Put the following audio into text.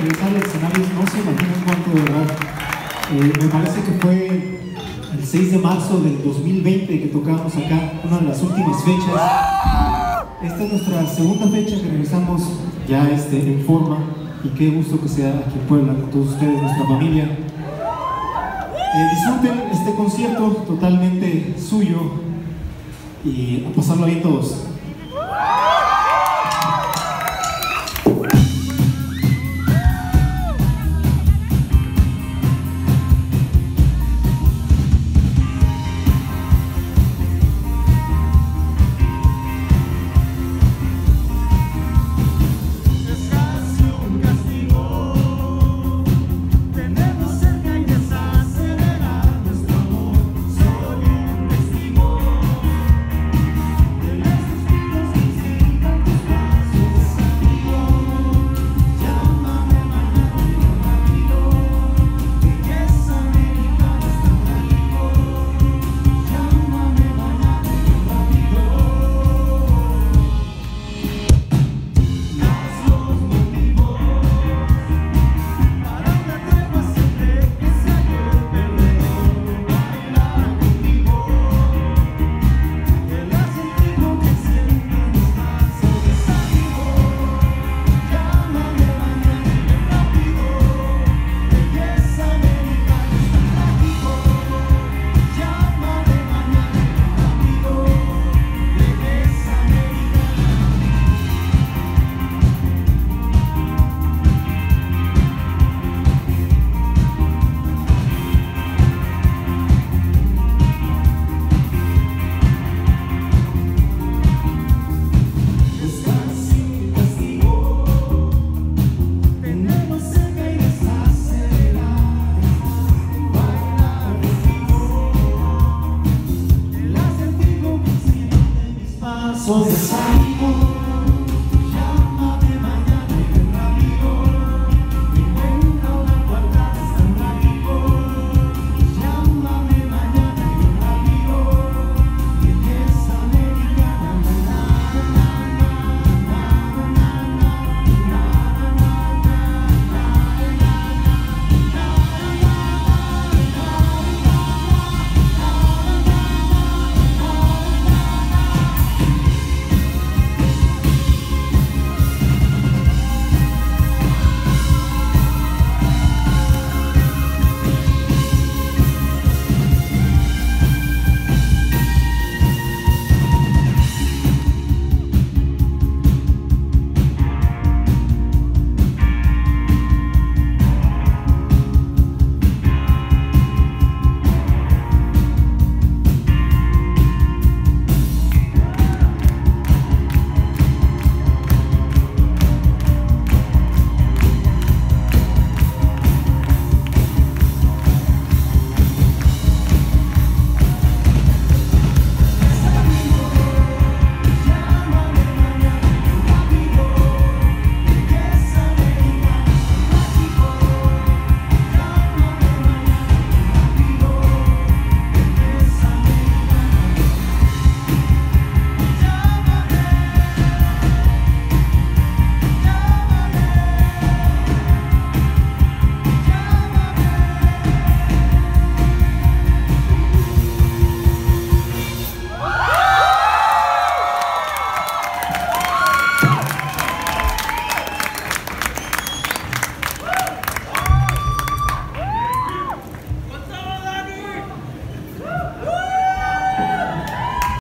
regresar al escenario, no se imaginan cuánto, de verdad. Me parece que fue el 6 de marzo del 2020 que tocamos acá, una de las últimas fechas. Esta es nuestra segunda fecha que regresamos ya en forma, y qué gusto que sea aquí en Puebla con todos ustedes, nuestra familia. Disfruten este concierto totalmente suyo y a pasarlo bien todos.